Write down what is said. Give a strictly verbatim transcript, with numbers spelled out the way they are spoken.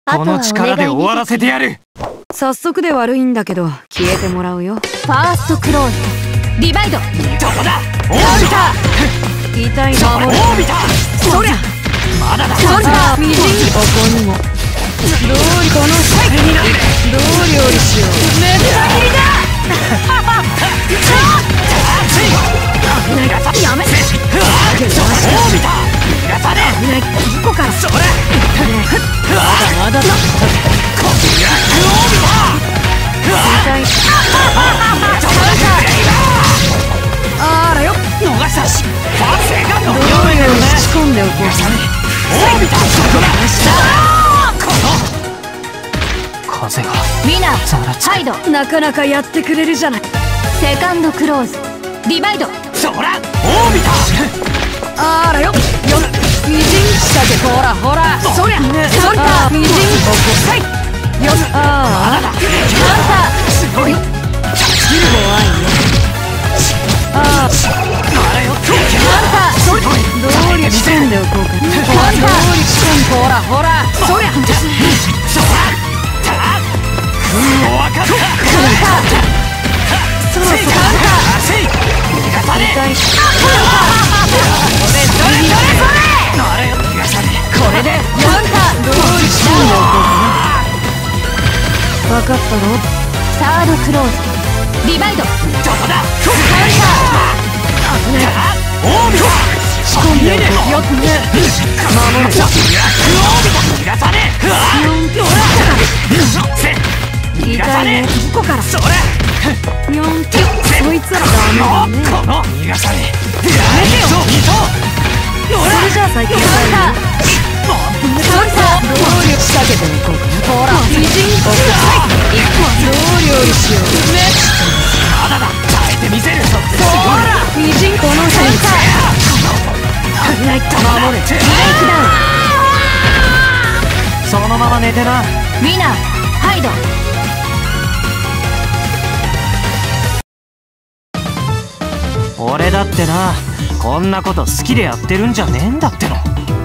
この力で終わらせてやる。 早速で悪いんだけど消えてもらうよ。 ファーストクローズディバイド。 どこだ。 カウンタ痛いな。 守れ。 そりゃまだだ。 カウンターみじん。ここにもどうりこの際どう料理しよう。 めっちゃ切りだ。やめ。 おびた。逃がさねえ。 危ない。ここからそれ。 まだまだだ。 こびらくおびた。 痛い。あらよ。 逃したし。ファーセがどう乗る料理仕込んでおこうか。 おびた。そこだ。この風が。 ウィナーハイド。 なかなかやってくれるじゃない。 セカンドクローズディバイド。 そら。おびた。 あらよ。よみじんしたけ。ほらほら。そりゃ。そりゃ。みじん。はい。よああ。 カウンタすごい。 怖いね。ああ。 あれよ。 ーカウンター。 どうり仕込んでおこうか。 カウンター。 ほらほら。そりゃ。 そら。た。くんをわかった。 そろそろ。 熱い。逃がさねえ。 痛い。 それそれそれそれ。あれよ。逃がさねえ。これで。 カウンター。 どうり仕込んでおこうかな。分かったろ。 サードクローズディバイド。 どこだ。 カウン危ない。 オービタ。 仕込んでおこう。よくね。 守る。ブラックオービタ。逃がさねえ。 痛いね。ここから。 それ。 にょん。そいつらダメだね。 この逃がさねえ。 やめてよ。それじゃあ最近最後。 カウンター。 どう料理仕掛けておこうかな。ほら。みじん。どう料理しよう。 まだだ。耐えてみせる。そほら。みじん。このセンサー。危ない。守れ。 ブレイクダウン。 そのまま寝てな。 ウィナーハイド。 俺だってな、こんなこと好きでやってるんじゃねえんだっての。